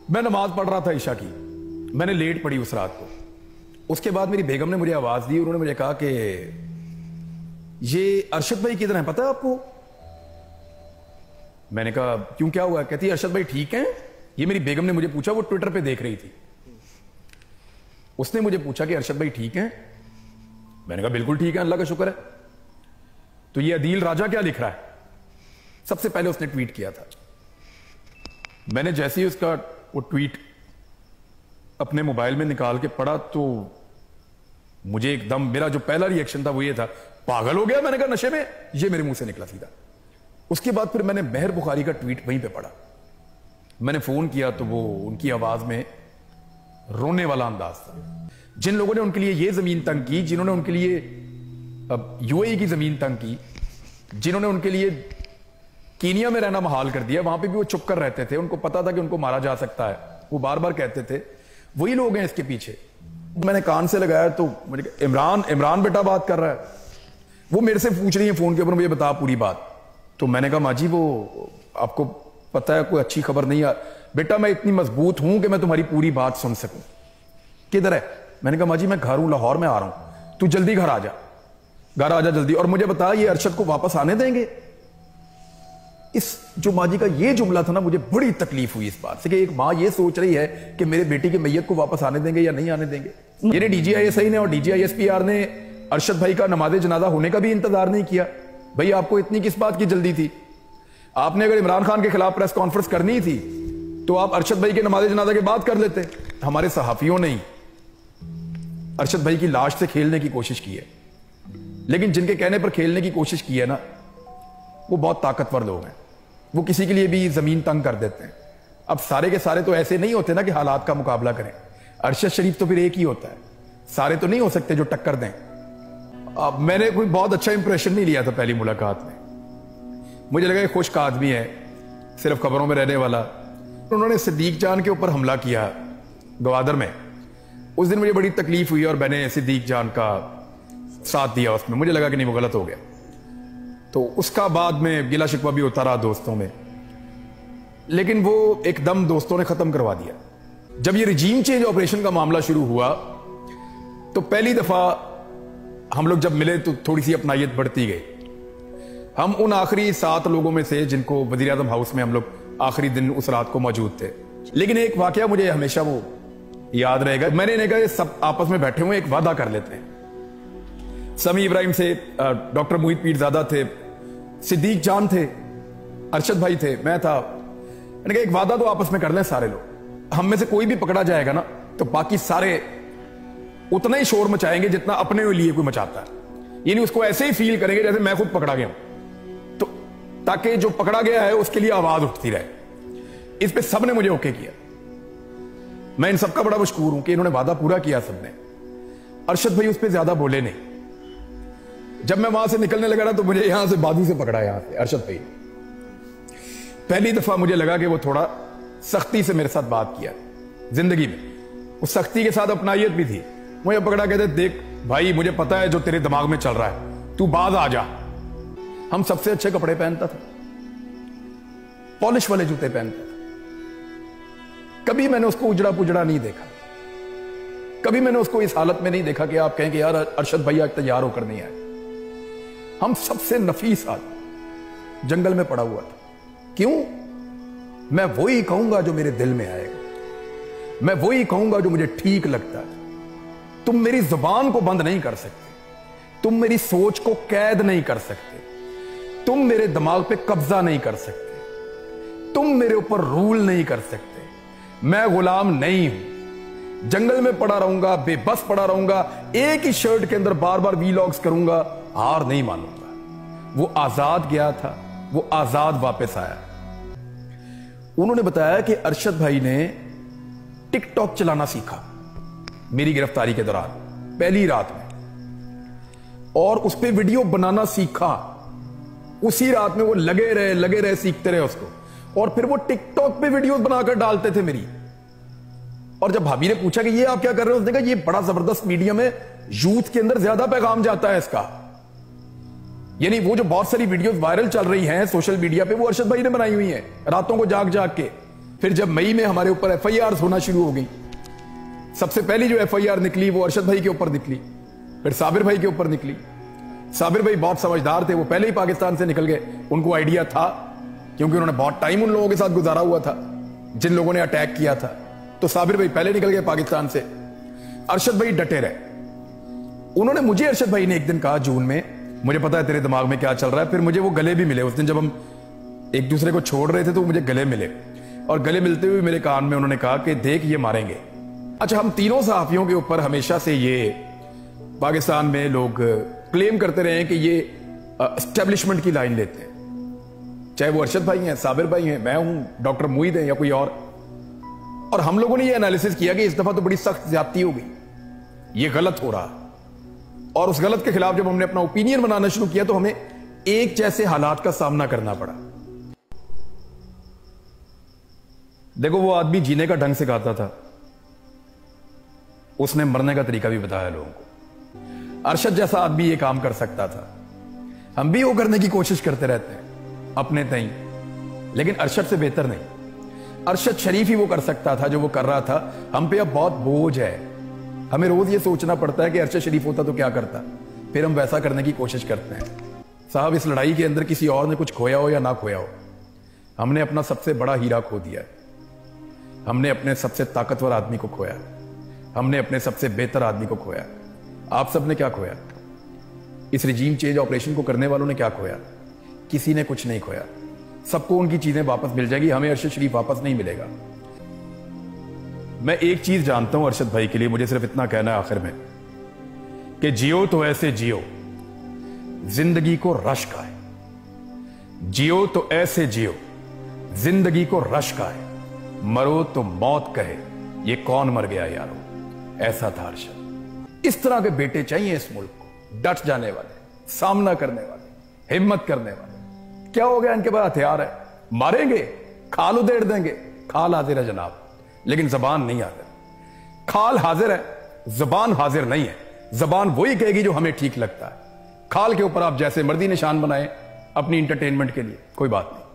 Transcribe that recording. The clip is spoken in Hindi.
मैं नमाज पढ़ रहा था ईशा की, मैंने लेट पढ़ी उस रात को। उसके बाद मेरी बेगम ने मुझे आवाज दी, उन्होंने मुझे कहा कि ये अरशद भाई किधर है, पता है आपको? मैंने कहा क्यों, क्या हुआ? कहती है अरशद भाई ठीक हैं। ये मेरी बेगम ने मुझे पूछा, वो ट्विटर पे देख रही थी। उसने मुझे पूछा कि अरशद भाई ठीक हैं? मैंने कहा बिल्कुल ठीक है, अल्लाह का शुक्र है। तो ये अदील राजा क्या लिख रहा है? सबसे पहले उसने ट्वीट किया था। मैंने जैसे ही उसका वो ट्वीट अपने मोबाइल में निकाल के पढ़ा तो मुझे एकदम, मेरा जो पहला रिएक्शन था वो ये था, पागल हो गया। मैंने कहा नशे में? ये मेरे मुंह से निकला सीधा। उसके बाद फिर मैंने मेहर बुखारी का ट्वीट वहीं पे पढ़ा। मैंने फोन किया तो वो उनकी आवाज में रोने वाला अंदाज था। जिन लोगों ने उनके लिए ये जमीन तंग की, जिन्होंने उनके लिए यूएई की जमीन तंग की, जिन्होंने उनके लिए कीनिया में रहना महाल कर दिया, वहां पे भी वो चुप कर रहते थे। उनको पता था कि उनको मारा जा सकता है, वो बार बार कहते थे। वही लोग हैं इसके पीछे। मैंने कान से लगाया तो मुझे इमरान इमरान बेटा बात कर रहा है। वो मेरे से पूछ रही है फोन के ऊपर, मुझे बता पूरी बात। तो मैंने कहा माँ जी वो आपको पता है कोई अच्छी खबर नहीं आ बेटा, मैं इतनी मजबूत हूं कि मैं तुम्हारी पूरी बात सुन सकूं। किधर है? मैंने कहा माँ जी मैं घर हूं, लाहौर में आ रहा हूं, तू जल्दी घर आ जा, घर आ जा जल्दी। और मुझे बता ये अरशद को वापस आने देंगे? इस जो माँ जी का ये जुमला था ना, मुझे बड़ी तकलीफ हुई इस बात से कि एक माँ ये सोच रही है कि मेरे बेटी के मैयत को वापस आने देंगे या नहीं आने देंगे। यानी डीजीआईएसआई ने और डीजीआईएसपीआर ने अरशद भाई का नमाज जनाजा होने का भी इंतजार नहीं किया। भाई आपको इतनी किस बात की जल्दी थी? आपने अगर इमरान खान के खिलाफ प्रेस कॉन्फ्रेंस करनी थी तो आप अरशद भाई के नमाज जनाजा के बाद कर लेते। हमारे सहाफियों ने अरशद भाई की लाश से खेलने की कोशिश की है, लेकिन जिनके कहने पर खेलने की कोशिश की है ना, वो बहुत ताकतवर लोग हैं। वो किसी के लिए भी जमीन तंग कर देते हैं। अब सारे के सारे तो ऐसे नहीं होते ना कि हालात का मुकाबला करें। अरशद शरीफ तो फिर एक ही होता है, सारे तो नहीं हो सकते जो टक्कर दें। अब मैंने कोई बहुत अच्छा इंप्रेशन नहीं लिया था पहली मुलाकात में। मुझे लगा खुश्क आदमी है, सिर्फ खबरों में रहने वाला। उन्होंने सिद्दीक जान के ऊपर हमला किया गवादर में। उस दिन मुझे बड़ी तकलीफ हुई और मैंने सिद्दीक जान का साथ दिया उसमें। मुझे लगा कि नहीं वो गलत हो गया। तो उसका बाद में गिला शिकवा भी होता रहा दोस्तों में, लेकिन वो एकदम दोस्तों ने खत्म करवा दिया। जब ये रिजीम चेंज ऑपरेशन का मामला शुरू हुआ तो पहली दफा हम लोग जब मिले तो थोड़ी सी अपनायत बढ़ती गई। हम उन आखिरी 7 लोगों में से जिनको वजीर आजम हाउस में हम लोग आखिरी दिन उस रात को मौजूद थे। लेकिन एक वाकया मुझे हमेशा वो याद रहेगा। मैंने इन्हें कहा सब आपस में बैठे हुए एक वादा कर लेते हैं। समी इब्राहिम से, डॉक्टर मोहित पीरजादा थे, सिद्दीक जान थे, अरशद भाई थे, मैं था। मैंने कहा एक वादा तो आपस में कर लें सारे लोग। हम में से कोई भी पकड़ा जाएगा ना तो बाकी सारे उतना ही शोर मचाएंगे जितना अपने लिए कोई मचाता है। यानी उसको ऐसे ही फील करेंगे जैसे मैं खुद पकड़ा गया हूं, तो ताकि जो पकड़ा गया है उसके लिए आवाज उठती रहे। इस पे सबने मुझे ओके किया। मैं इन सबका बड़ा मशकूर हूं कि इन्होंने वादा पूरा किया सबने। अरशद भाई उस पर ज्यादा बोले नहीं। जब मैं वहां से निकलने लगा ना तो मुझे यहां से बाजू से पकड़ा, यहां से अरशद भाई। पहली दफा मुझे लगा कि वो थोड़ा सख्ती से मेरे साथ बात किया जिंदगी में। उस सख्ती के साथ अपनायत भी थी। मुझे पकड़ा, कहते देख भाई मुझे पता है जो तेरे दिमाग में चल रहा है, तू बाज आ जा। हम सबसे अच्छे कपड़े पहनता था, पॉलिश वाले जूते पहनता था। कभी मैंने उसको उजड़ा पुजड़ा नहीं देखा। कभी मैंने उसको इस हालत में नहीं देखा कि आप कहें कि यार अरशद भैया तैयार होकर नहीं आए। हम सबसे नफीस आदमी जंगल में पड़ा हुआ था। क्यों? मैं वही कहूंगा जो मेरे दिल में आएगा, मैं वही कहूंगा जो मुझे ठीक लगता है। तुम मेरी जुबान को बंद नहीं कर सकते, तुम मेरी सोच को कैद नहीं कर सकते, तुम मेरे दिमाग पे कब्जा नहीं कर सकते, तुम मेरे ऊपर रूल नहीं कर सकते। मैं गुलाम नहीं हूं। जंगल में पड़ा रहूंगा, बेबस पड़ा रहूंगा, एक ही शर्ट के अंदर बार बार वीलॉग्स करूंगा, हार नहीं मानूंगा। वो आजाद गया था, वो आजाद वापस आया। उन्होंने बताया कि अरशद भाई ने टिकटॉक चलाना सीखा मेरी गिरफ्तारी के दौरान, पहली रात में, और उस पर वीडियो बनाना सीखा। उसी रात में वो लगे रहे सीखते रहे उसको, और फिर वो टिकटॉक पे वीडियोस बनाकर डालते थे मेरी। और जब भाभी ने पूछा कि ये आप क्या कर रहे हो, उसने कहा ये बड़ा जबरदस्त मीडियम है, यूथ के अंदर ज्यादा पैगाम जाता है इसका। यानी वो जो बहुत सारी वीडियोस वायरल चल रही हैं सोशल मीडिया पे, वो अरशद भाई ने बनाई हुई हैं रातों को जाग जाग के। फिर जब मई में हमारे ऊपर FIR होना शुरू हो गई, सबसे पहली जो FIR निकली वो अरशद भाई के ऊपर निकली, फिर साबिर भाई के ऊपर निकली। साबिर भाई बहुत समझदार थे, वो पहले ही पाकिस्तान से निकल गए। उनको आइडिया था, क्योंकि उन्होंने बहुत टाइम उन लोगों के साथ गुजारा हुआ था जिन लोगों ने अटैक किया था। तो साबिर भाई पहले निकल गए पाकिस्तान से। अरशद भाई डटे रहे। उन्होंने मुझे, अरशद भाई ने एक दिन कहा जून में, मुझे पता है तेरे दिमाग में क्या चल रहा है। फिर मुझे वो गले भी मिले उस दिन, जब हम एक दूसरे को छोड़ रहे थे तो मुझे गले मिले, और गले मिलते हुए मेरे कान में उन्होंने कहा कि देख ये मारेंगे। अच्छा, हम तीनों सहाफियों के ऊपर हमेशा से ये पाकिस्तान में लोग क्लेम करते रहे हैं कि ये एस्टेब्लिशमेंट की लाइन लेते हैं, चाहे वो अरशद भाई हैं, साबिर भाई हैं, मैं हूं, डॉक्टर मुईद हैं या कोई और हम लोगों ने ये एनालिसिस किया कि इस दफा तो बड़ी सख्त ज्यादती हो गई, ये गलत हो रहा। और उस गलत के खिलाफ जब हमने अपना ओपिनियन बनाना शुरू किया तो हमें एक जैसे हालात का सामना करना पड़ा। देखो, वो आदमी जीने का ढंग सिखाता था, उसने मरने का तरीका भी बताया लोगों को। अरशद जैसा आदमी ये काम कर सकता था, हम भी वो करने की कोशिश करते रहते हैं अपने तई, लेकिन अरशद से बेहतर नहीं। अरशद शरीफ ही वो कर सकता था जो वो कर रहा था। हम पे अब बहुत बोझ है, हमें रोज ये सोचना पड़ता है कि अरशद शरीफ होता तो क्या करता, फिर हम वैसा करने की कोशिश करते हैं। साहब, इस लड़ाई के अंदर किसी और ने कुछ खोया हो या ना खोया हो, हमने अपना सबसे बड़ा हीरा खो दिया है। हमने अपने सबसे ताकतवर आदमी को खोया, हमने अपने सबसे बेहतर आदमी को खोया। आप सबने क्या खोया? इस रिजीम चेंज ऑपरेशन को करने वालों ने क्या खोया? किसी ने कुछ नहीं खोया। सबको उनकी चीजें वापस मिल जाएगी, हमें अरशद शरीफ वापस नहीं मिलेगा। मैं एक चीज जानता हूं अरशद भाई के लिए, मुझे सिर्फ इतना कहना है आखिर में कि जियो तो ऐसे जियो जिंदगी को रश्क आए, जियो तो ऐसे जियो जिंदगी को रश्क आए, मरो तो मौत कहे ये कौन मर गया यारो। ऐसा था अरशद। इस तरह के बेटे चाहिए इस मुल्क को, डट जाने वाले, सामना करने वाले, हिम्मत करने वाले। क्या हो गया, इनके पास हथियार है, मारेंगे, खाल उधेड़ देंगे। खाल हाजिर है जनाब, लेकिन जबान नहीं हाजिर। खाल हाजिर है, जबान हाजिर नहीं है। जबान वही कहेगी जो हमें ठीक लगता है। खाल के ऊपर आप जैसे मर्जी निशान बनाए अपनी इंटरटेनमेंट के लिए, कोई बात नहीं।